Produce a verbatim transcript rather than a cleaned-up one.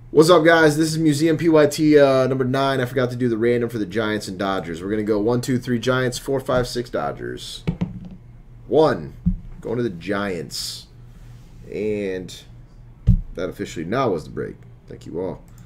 What's up, guys? This is Museum P Y T uh, number nine. I forgot to do the random for the Giants and Dodgers. We're going to go one, two, three Giants, four, five, six Dodgers. One. Going to the Giants. And that officially now was the break. Thank you all.